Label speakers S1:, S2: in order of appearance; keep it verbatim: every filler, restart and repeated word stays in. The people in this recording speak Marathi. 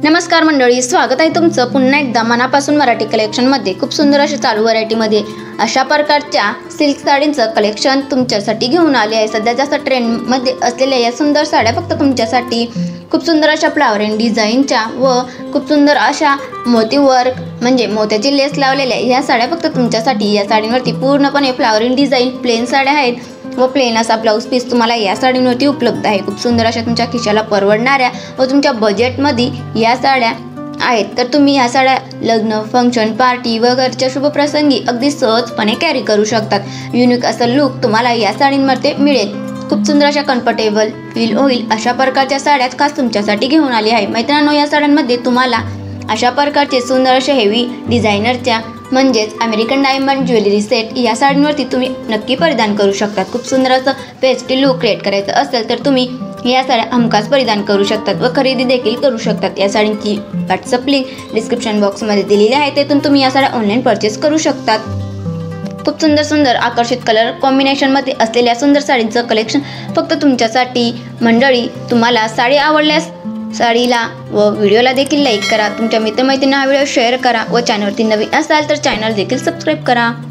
S1: नमस्कार मंडळी, स्वागत आहे तुमचं पुन्हा एकदा मनापासून मराठी कलेक्शनमध्ये। खूप सुंदर अशा चालू व्हरायटीमध्ये अशा प्रकारच्या सिल्क साडींचं कलेक्शन तुमच्यासाठी घेऊन आले आहे। सध्या जास्त ट्रेंडमध्ये असलेल्या या सुंदर साड्या फक्त तुमच्यासाठी खूप सुंदर अशा फ्लावरिंग डिझाईनच्या व खूप सुंदर अशा मोती वर्क म्हणजे मोत्याची लेस लावलेल्या या साड्या फक्त तुमच्यासाठी। या साडींवरती पूर्णपणे फ्लावरिंग डिझाईन प्लेन साड्या आहेत व प्लेन असा ब्लाउज पीस तुम्हाला या साडींवरती उपलब्ध आहे। खूप सुंदर अशा तुमच्या खिशाला परवडणाऱ्या व तुमच्या बजेटमध्ये या साड्या आहेत, तर तुम्ही या साड्या लग्न, फंक्शन, पार्टी व घरच्या शुभप्रसंगी अगदी सहजपणे कॅरी करू शकतात। युनिक असा लुक तुम्हाला या साडींमध्ये मिळेल। खूप सुंदर अशा कम्फर्टेबल फील होईल अशा प्रकारच्या साड्या खास तुमच्यासाठी घेऊन आली आहे। मैत्रिणांनो, या साड्यांमध्ये तुम्हाला अशा प्रकारचे सुंदर अशा हेवी डिझायनरच्या म्हणजेच अमेरिकन डायमंड ज्वेलरी सेट या साडींवरती तुम्ही नक्की परिधान करू शकतात। खूप सुंदर असं पेस्टल लुक क्रिएट करायचं असेल तर तुम्ही या साड्या हमखास परिधान करू शकतात व खरेदी देखील करू शकतात। या साडींची व्हॉट्सअप लिंक डिस्क्रिप्शन बॉक्समध्ये दिलेली आहे, तेथून तुम्ही या साड्या ऑनलाईन परचेस करू शकतात। खूप सुंदर सुंदर आकर्षित कलर कॉम्बिनेशनमध्ये असलेल्या सुंदर साडींचं कलेक्शन फक्त तुमच्यासाठी। मंडळी, तुम्हाला साडी आवडल्यास साडीला व व्हिडिओला देखील लाईक करा, तुमच्या मित्रमैत्रिणींना हा व्हिडिओ शेअर करा व चॅनलवरती नवीन असाल तर चॅनल देखील सबस्क्राईब करा।